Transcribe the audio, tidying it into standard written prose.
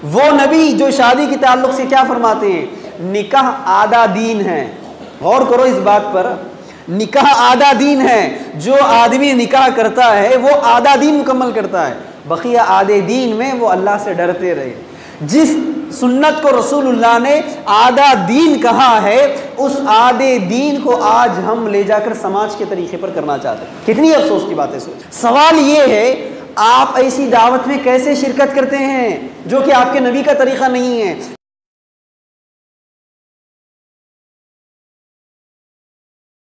वो नबी जो शादी के ताल्लुक से क्या फरमाते हैं, निकाह आधा दीन है। गौर करो इस बात पर, निकाह आधा दीन है। जो आदमी निकाह करता है वो आधा दीन मुकम्मल करता है, बकिया आधे दीन में वो अल्लाह से डरते रहे। जिस सुन्नत को रसूलुल्लाह ने आधा दीन कहा है, उस आधे दीन को आज हम ले जाकर समाज के तरीके पर करना चाहते हैं। कितनी अफसोस की बात है। सोच, सवाल ये है, आप ऐसी दावत में कैसे शिरकत करते हैं जो कि आपके नबी का तरीका नहीं है।